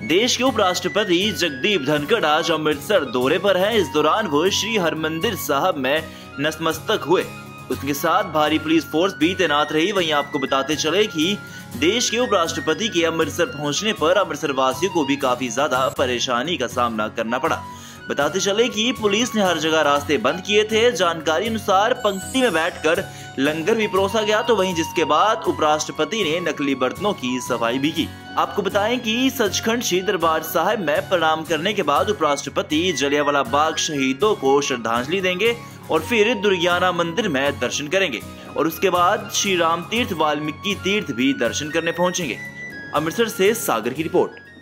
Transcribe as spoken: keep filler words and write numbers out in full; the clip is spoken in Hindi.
देश के उपराष्ट्रपति जगदीप धनखड़ आज अमृतसर दौरे पर हैं। इस दौरान वो श्री हरमंदिर साहब में नतमस्तक हुए। उसके साथ भारी पुलिस फोर्स भी तैनात रही। वहीं आपको बताते चले कि देश के उपराष्ट्रपति के अमृतसर पहुंचने पर अमृतसर वासियों को भी काफी ज्यादा परेशानी का सामना करना पड़ा। बताते चले कि पुलिस ने हर जगह रास्ते बंद किए थे। जानकारी अनुसार पंक्ति में बैठकर लंगर भी परोसा गया, तो वहीं जिसके बाद उपराष्ट्रपति ने नकली बर्तनों की सफाई भी की। आपको बताएं कि सचखंड श्री दरबार साहिब में प्रणाम करने के बाद उपराष्ट्रपति जलियांवाला बाग शहीदों को श्रद्धांजलि देंगे और फिर दुर्गियाना मंदिर में दर्शन करेंगे और उसके बाद श्री राम तीर्थ वाल्मीकि तीर्थ भी दर्शन करने पहुंचेंगे। अमृतसर से सागर की रिपोर्ट।